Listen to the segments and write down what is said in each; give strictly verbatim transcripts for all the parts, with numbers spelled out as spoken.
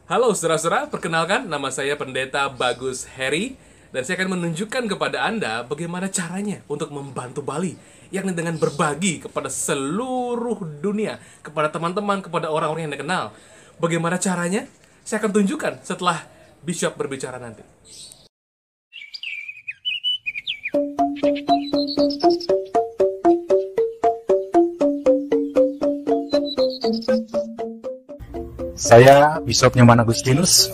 Halo saudara-saudara, perkenalkan nama saya Pendeta Bagus Heri dan saya akan menunjukkan kepada Anda bagaimana caranya untuk membantu Bali, yakni dengan berbagi kepada seluruh dunia, kepada teman-teman, kepada orang-orang yang Anda kenal. Bagaimana caranya? Saya akan tunjukkan setelah Bishop berbicara nanti. Saya Bishop Nyoman Agustinus,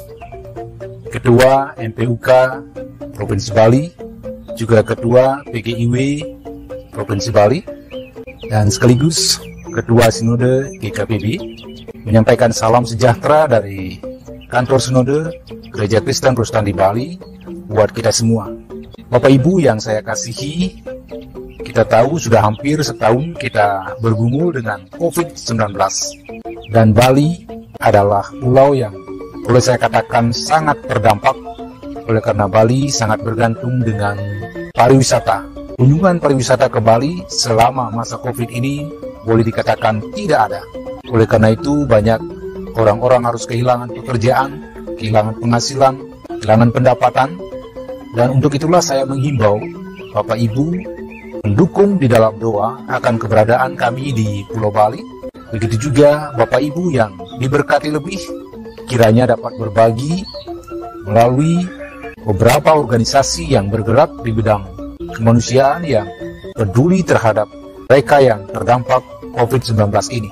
Ketua M P U K Provinsi Bali, juga Ketua P G I W Provinsi Bali, dan sekaligus Ketua Sinode G K P B, menyampaikan salam sejahtera dari Kantor Sinode Gereja Kristen Protestan di Bali buat kita semua. Bapak Ibu yang saya kasihi, kita tahu sudah hampir setahun kita bergumul dengan covid sembilan belas, dan Bali adalah pulau yang boleh saya katakan sangat terdampak, oleh karena Bali sangat bergantung dengan pariwisata. Kunjungan pariwisata ke Bali selama masa Covid ini boleh dikatakan tidak ada. Oleh karena itu banyak orang-orang harus kehilangan pekerjaan, kehilangan penghasilan, kehilangan pendapatan. Dan untuk itulah saya menghimbau Bapak Ibu mendukung di dalam doa akan keberadaan kami di Pulau Bali. Begitu juga Bapak Ibu yang diberkati lebih, kiranya dapat berbagi melalui beberapa organisasi yang bergerak di bidang kemanusiaan yang peduli terhadap mereka yang terdampak covid sembilan belas ini.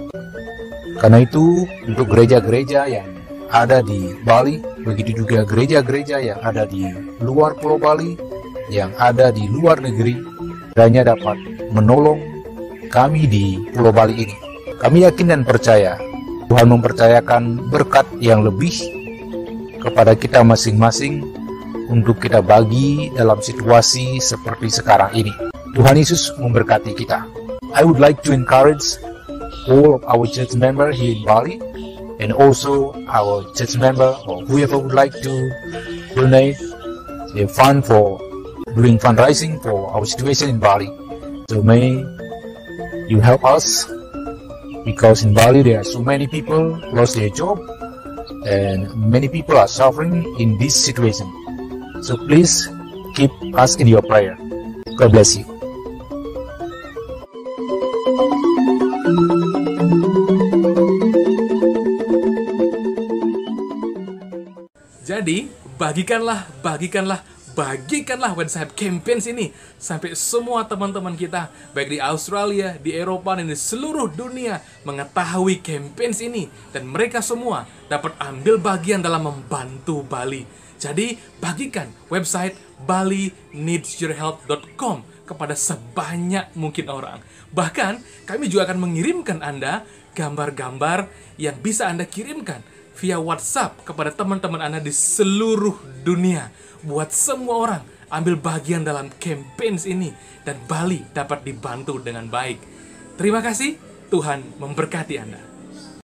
Karena itu, untuk gereja-gereja yang ada di Bali, begitu juga gereja-gereja yang ada di luar Pulau Bali, yang ada di luar negeri, kiranya dapat menolong kami di Pulau Bali ini. Kami yakin dan percaya Tuhan mempercayakan berkat yang lebih kepada kita masing-masing untuk kita bagi dalam situasi seperti sekarang ini. Tuhan Yesus memberkati kita. I would like to encourage all of our church member here in Bali, and also our church member or whoever would like to donate the fund for doing fundraising for our situation in Bali. So may you help us, because in Bali there are so many people lost their job and many people are suffering in this situation. So please keep us in your prayer. God bless you. Jadi, bagikanlah, bagikanlah, bagikanlah WhatsApp Campaigns ini sampai semua teman-teman kita, baik di Australia, di Eropa, dan di seluruh dunia mengetahui Campaigns ini, dan mereka semua dapat ambil bagian dalam membantu Bali. Jadi, bagikan website bali needs your help dot com kepada sebanyak mungkin orang. Bahkan, kami juga akan mengirimkan Anda gambar-gambar yang bisa Anda kirimkan via WhatsApp kepada teman-teman Anda di seluruh dunia. Buat semua orang ambil bagian dalam Campaigns ini dan Bali dapat dibantu dengan baik. Terima kasih, Tuhan memberkati Anda.